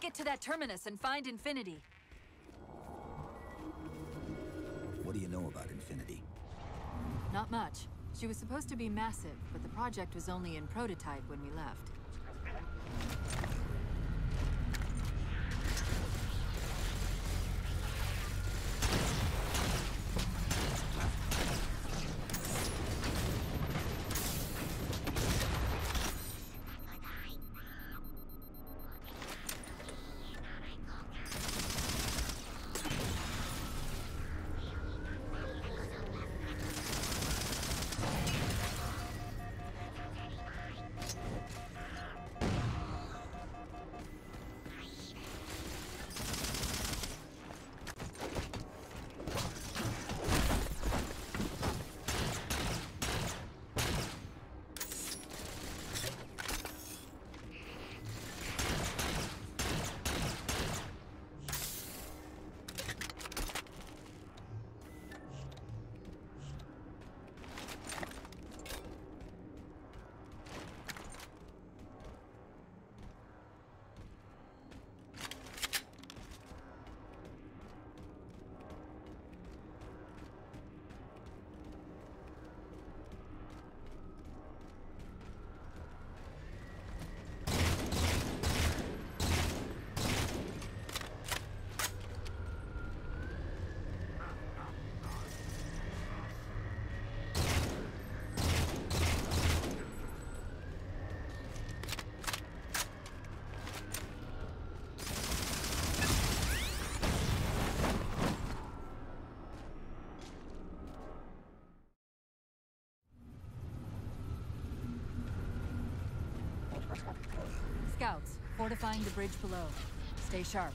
get to that terminus and find Infinity. What do you know about Infinity? Not much. She was supposed to be massive, but the project was only in prototype when we left. Scouts, fortifying the bridge below. Stay sharp.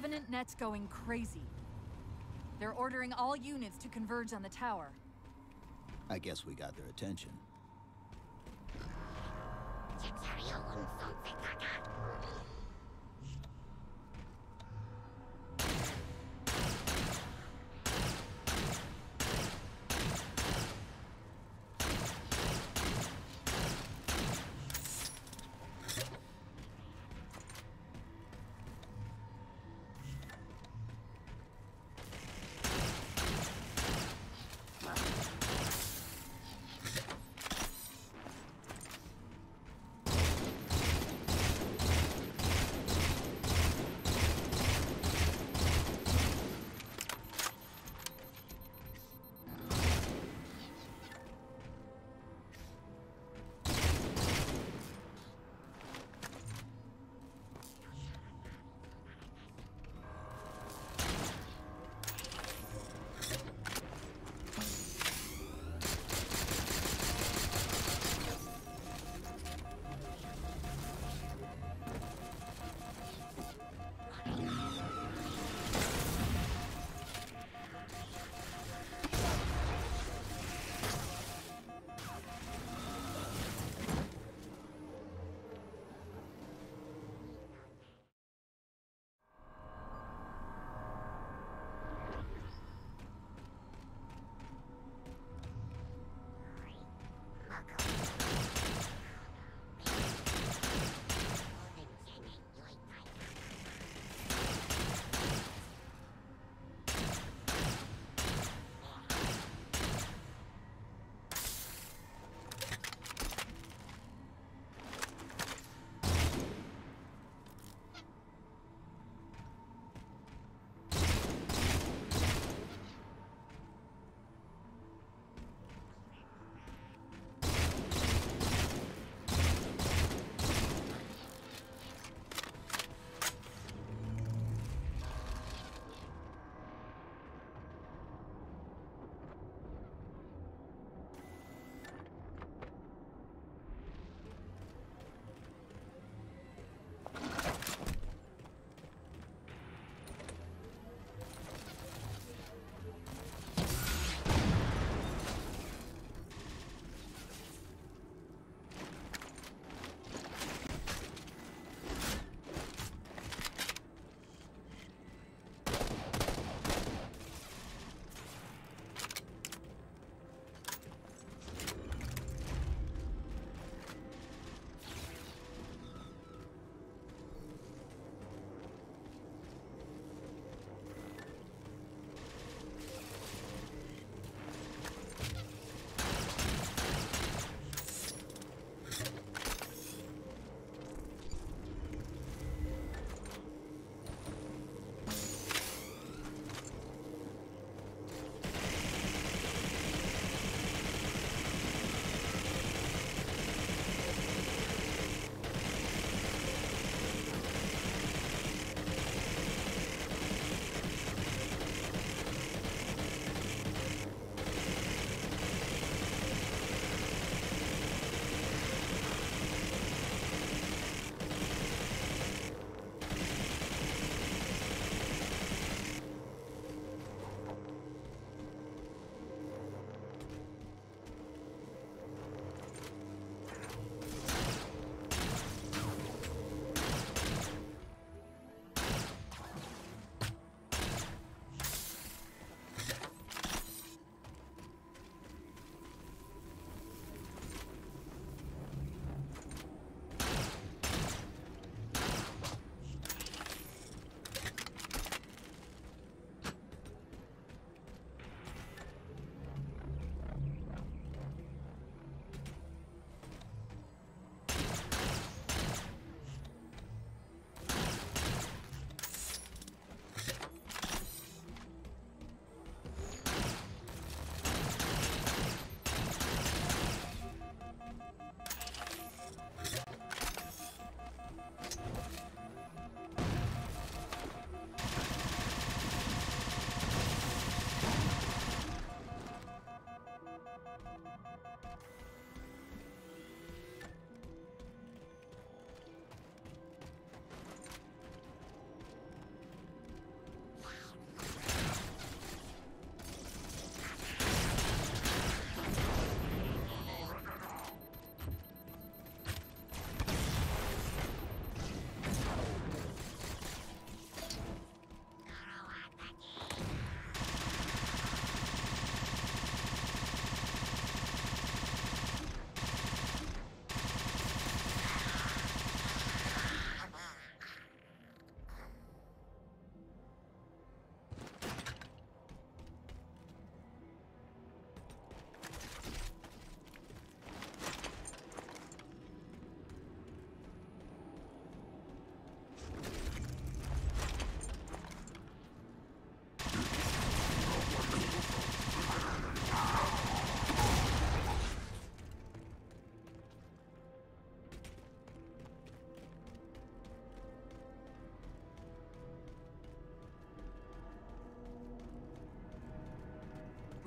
Covenant net's going crazy. They're ordering all units to converge on the tower. I guess we got their attention.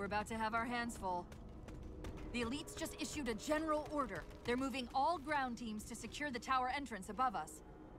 We're about to have our hands full. The elites just issued a general order. They're moving all ground teams to secure the tower entrance above us.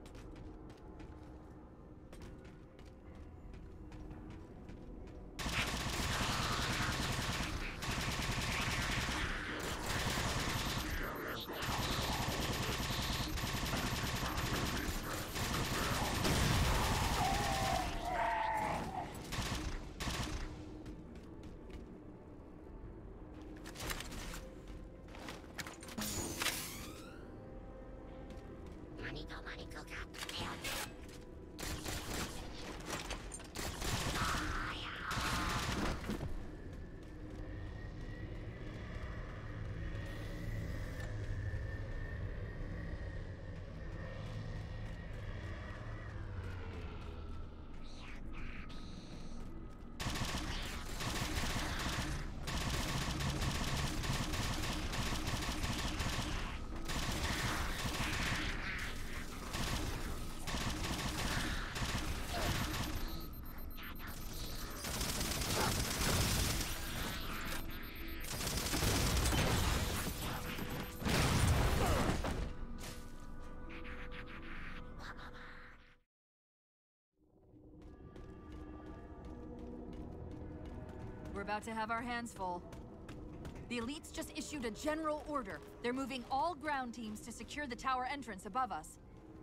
We're about to have our hands full. The elites just issued a general order. They're moving all ground teams to secure the tower entrance above us.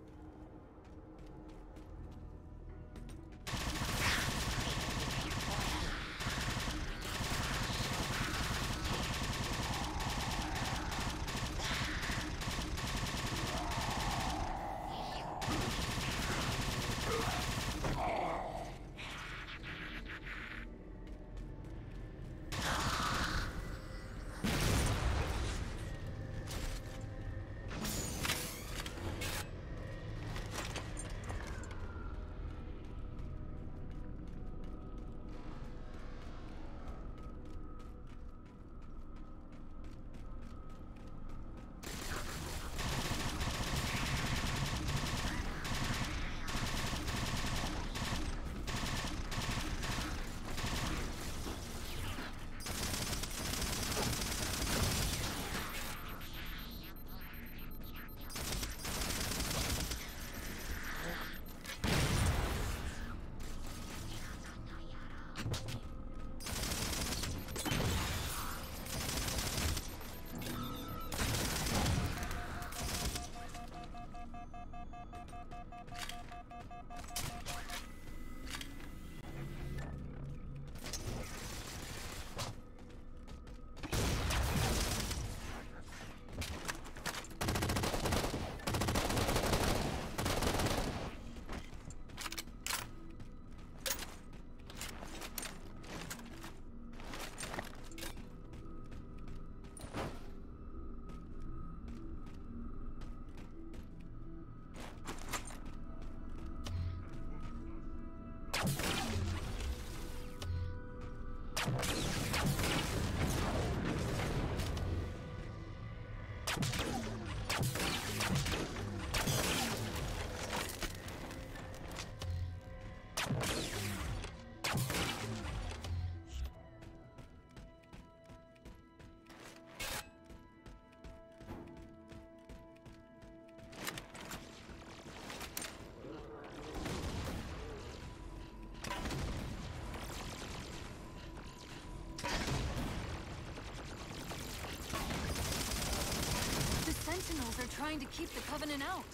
Sentinels are trying to keep the Covenant out.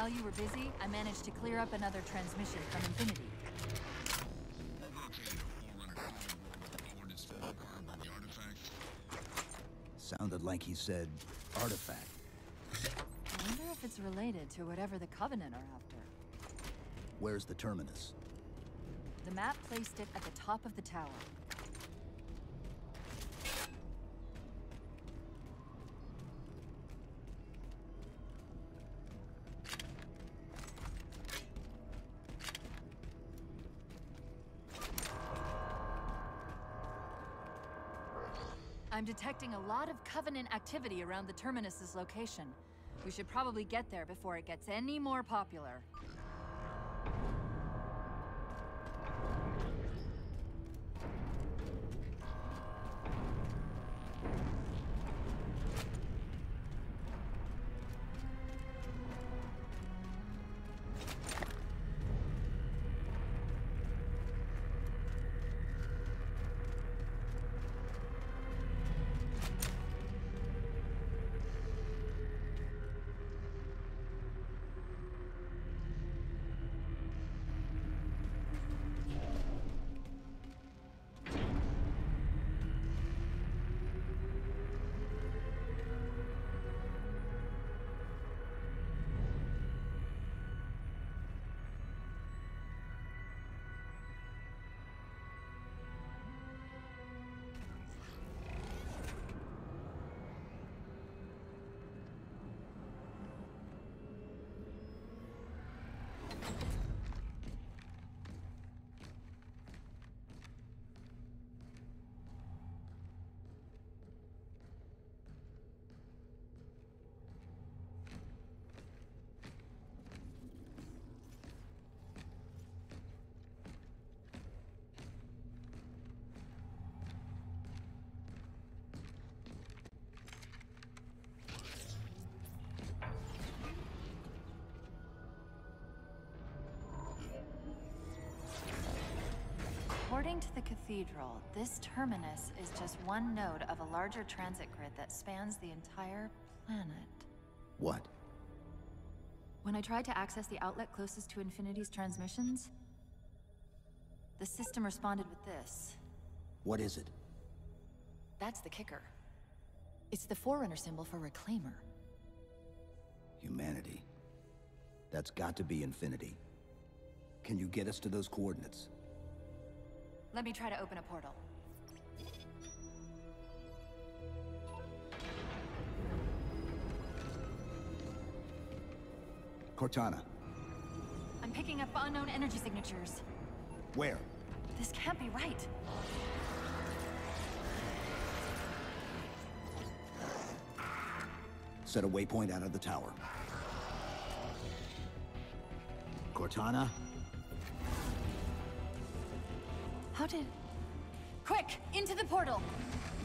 While you were busy, I managed to clear up another transmission from Infinity. Sounded like he said artifact. I wonder if it's related to whatever the Covenant are after. Where's the terminus? The map placed it at the top of the tower. I'm detecting a lot of Covenant activity around the Terminus's location. We should probably get there before it gets any more popular. According to the cathedral, this terminus is just one node of a larger transit grid that spans the entire planet. What? When I tried to access the outlet closest to Infinity's transmissions, the system responded with this. What is it? That's the kicker. It's the Forerunner symbol for Reclaimer. Humanity. That's got to be Infinity. Can you get us to those coordinates? Let me try to open a portal. Cortana. I'm picking up unknown energy signatures. Where? This can't be right. Set a waypoint out of the tower. Cortana? How did... Quick! Into the portal!